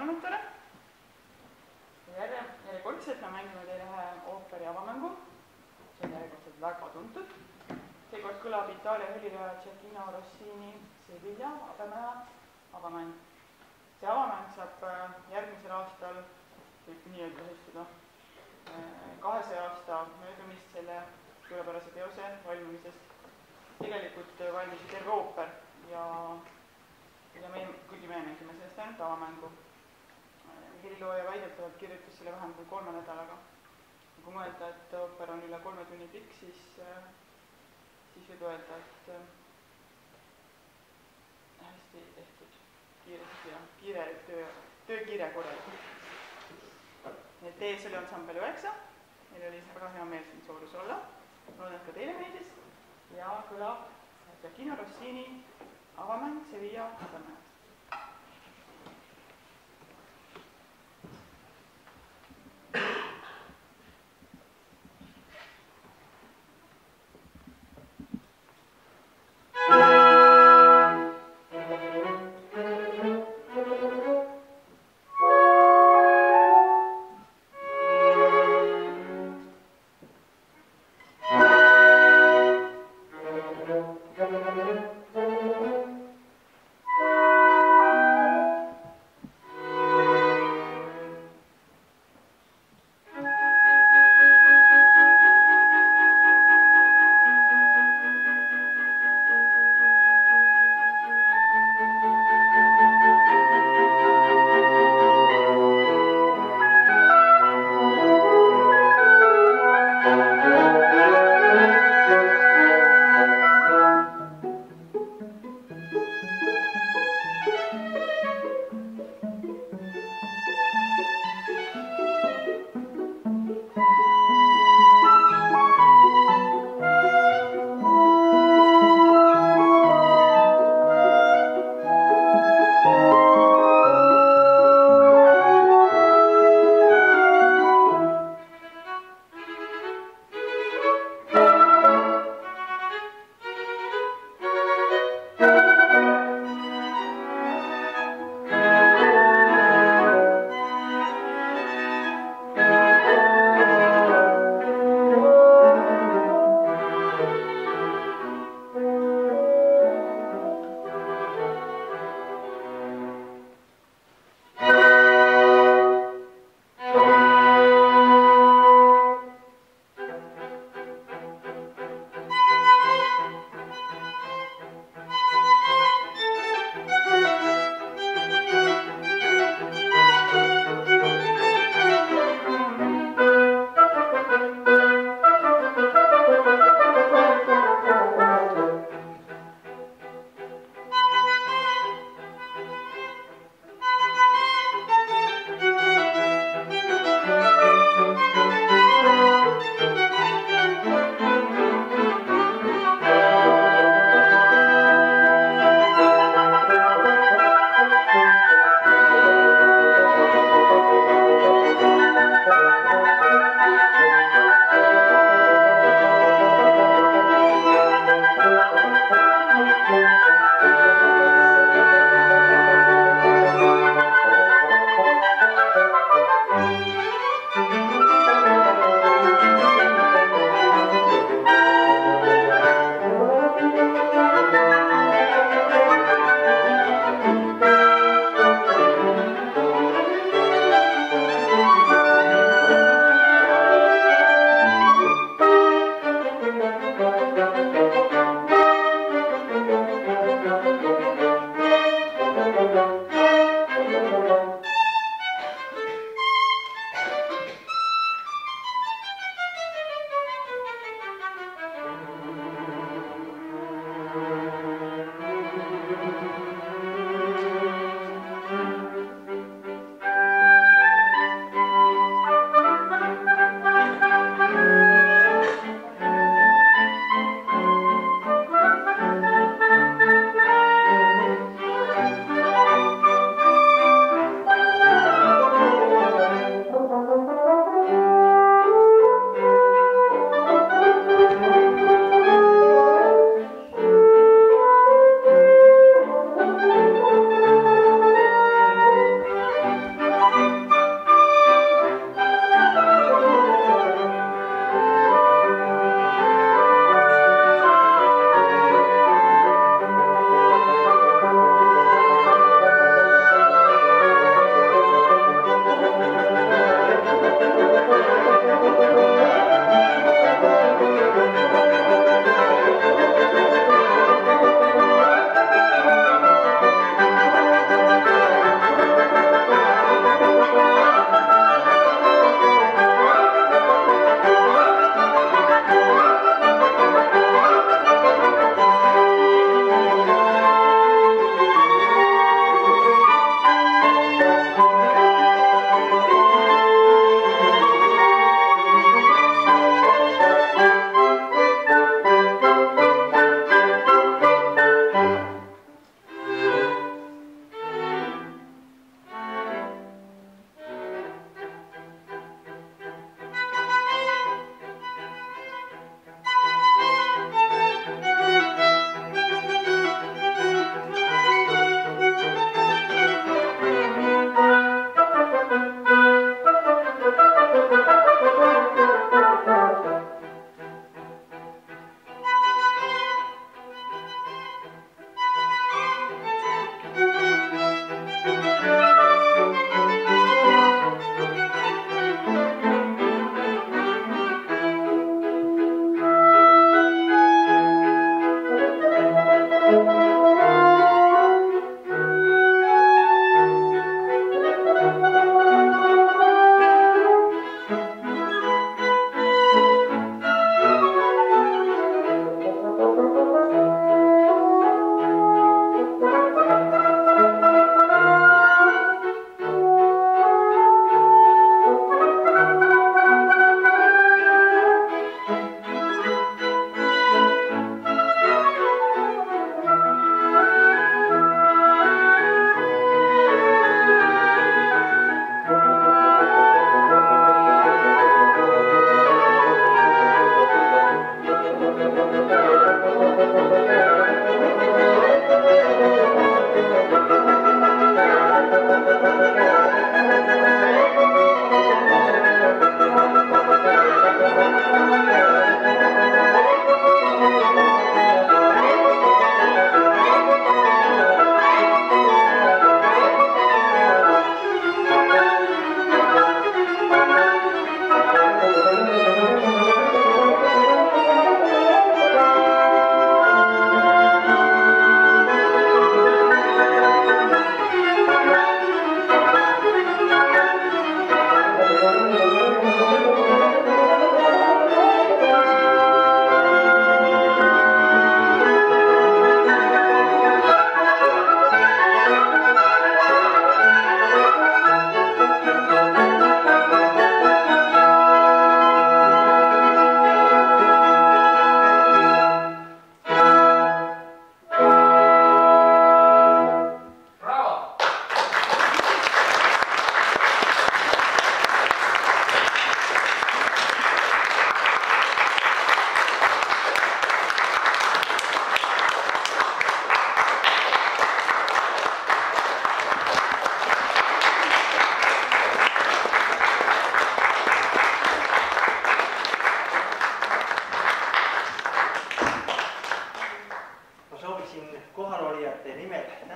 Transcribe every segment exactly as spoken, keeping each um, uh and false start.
kuulamutele. Järjekordselt me mängime teile ühe ooperi avamängu. See on järjekordselt väga tuntud. Seekord kõlab Itaalia helilooja Gioacchino Rossini Sevilla Abemäe avamäng. See avamäng saab järgmisel aastal, võib nii öelda süstada, kahesaja aasta möödumist selle suurepärase teose valmimisest. Tegelikult valmis terve ooper ja, ja me, kuigi me mängime sellest ainult avamängu. Helilooja väidetavalt kirjutas selle vähem kui kolme nädalaga. Kui mõelda, et ooper on üle kolme tunni pikk, siis, siis võib öelda, et hästi tehtud kiiresti ja kiire töö, töökiire korralikult. Teie oli ansambel üheksa, meil oli väga hea meel siin soorus olla. Loodan, et ka teile meeldis ja kõlab Gioacchino Rossini avamäng Sevilla Abemäe. Thank you.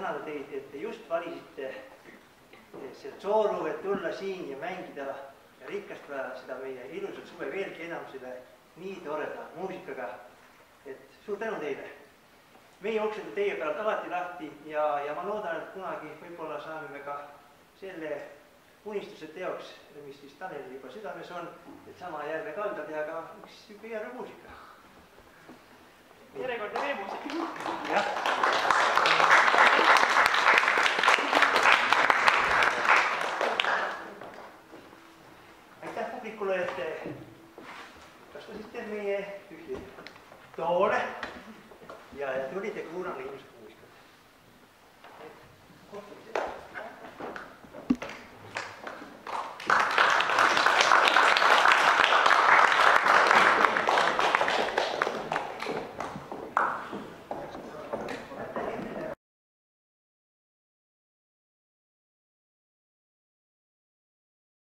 tänada teid, et te just valisite selle sooru, et tulla siin ja mängida ja rikastada seda meie ilusat suve veelgi enam selle nii toreda muusikaga. Et suur tänu teile. Meie uksed on teie pealt alati lahti ja, ja ma loodan, et kunagi võib-olla saame me ka selle unistuse teoks, mis siis Tanelil juba südames on, et sama järve kalda teha ka üks järve muusika. Järjekordne veemuusika. Jah. Aitäh publikule, et kasvasite meie ühte toole ja, ja tulite kuulama ilmselt.